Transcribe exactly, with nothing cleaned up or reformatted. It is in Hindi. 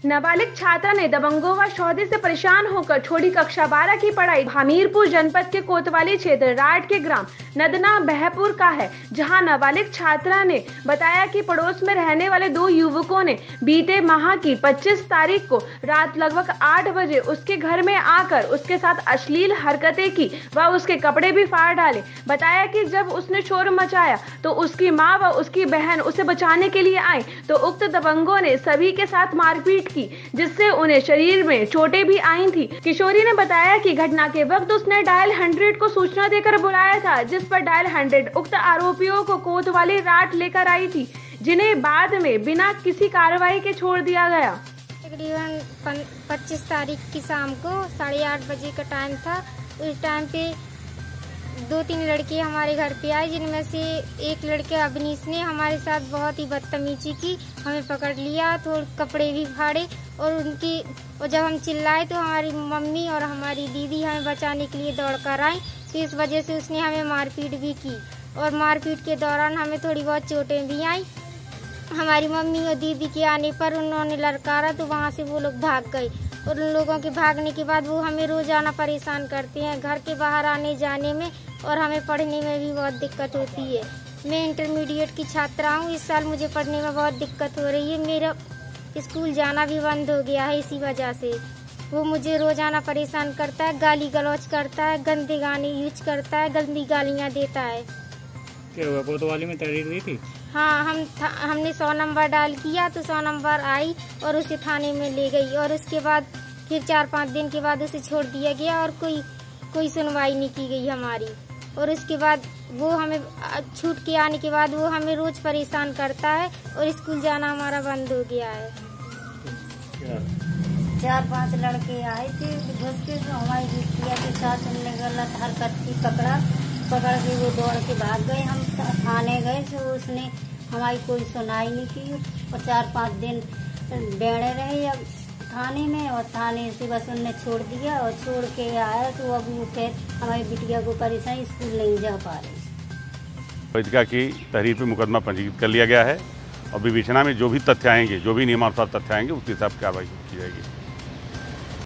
नाबालिग छात्रा ने दबंगों व सौदे से परेशान होकर छोड़ी कक्षा बारह की पढ़ाई। हमीरपुर जनपद के कोतवाली क्षेत्र राट के ग्राम नदना बहपुर का है, जहां नाबालिग छात्रा ने बताया कि पड़ोस में रहने वाले दो युवकों ने बीते माह की पच्चीस तारीख को रात लगभग आठ बजे उसके घर में आकर उसके साथ अश्लील हरकतें की व उसके कपड़े भी फाड़ डाले। बताया कि जब उसने शोर मचाया तो उसकी मां व उसकी बहन उसे बचाने के लिए आई तो उक्त दबंगों ने सभी के साथ मारपीट की, जिससे उन्हें शरीर में चोटें भी आई थी। किशोरी ने बताया कि घटना के वक्त उसने डायल हंड्रेड को सूचना देकर बुलाया था, जिस पर डायल हंड्रेड उक्त आरोपियों को कोतवाली राट लेकर आई थी, जिन्हें बाद में बिना किसी कार्रवाई के छोड़ दिया गया। तकरीबन पच्चीस तारीख की शाम को साढ़े आठ बजे का टाइम था। उस टाइम पे दो तीन लड़के हमारे घर पे आए, जिनमें से एक लड़के अवनीश ने हमारे साथ बहुत ही बदतमीजी की, हमें पकड़ लिया, थोड़े कपड़े भी फाड़े और उनकी और जब हम चिल्लाए तो हमारी मम्मी और हमारी दीदी हमें बचाने के लिए दौड़ कर आई। तो इस वजह से उसने हमें मारपीट भी की और मारपीट के दौरान हमें थोड़ी बहुत चोटें भी आई। हमारी मम्मी और दीदी के आने पर उन्होंने ललकारा तो वहाँ से वो लोग भाग गए और उन लोगों के भागने के बाद वो हमें रोजाना परेशान करते हैं, घर के बाहर आने जाने में और हमें पढ़ने में भी बहुत दिक्कत होती है। मैं इंटरमीडिएट की छात्रा हूँ, इस साल मुझे पढ़ने में बहुत दिक्कत हो रही है। मेरा स्कूल जाना भी बंद हो गया है इसी वजह से। वो मुझे रोजाना परेशान करता है, गाली गलौज करता है, गंदे गाने यूज करता है, गंदी गालियाँ देता है। क्या हुआ, कोतवाली में तहरीर दी थी? हाँ, हम हमने सौ नंबर डायल किया तो सौ नंबर आई और उसे थाने में ले गई और उसके बाद फिर चार पाँच दिन के बाद उसे छोड़ दिया गया और कोई कोई सुनवाई नहीं की गई हमारी। और उसके बाद वो हमें छूट के आने के बाद वो हमें रोज परेशान करता है और स्कूल जाना हमारा बंद हो गया है। चार पांच लड़के आए थे घुस के, तो हमारी बिटिया के साथ उनने गलत हरकत की, पकड़ा पकड़ के वो दौड़ के भाग गए। हम थाने गए तो उसने हमारी कोई सुनाई नहीं की और चार पाँच दिन बेड़े रहे अब थाने में और थाने से बस उनने छोड़ दिया और छोड़ के आया तो अब वो फिर हमारी बिटिया को परेशान स्कूल नहीं जा पा रही। वैदिका की तहरीर पर मुकदमा पंजीकृत कर लिया गया है और विवेचना में जो भी तथ्य आएंगे, जो भी नियमानुसार तथ्य आएंगे उसके हिसाब से कार्रवाई की जाएगी।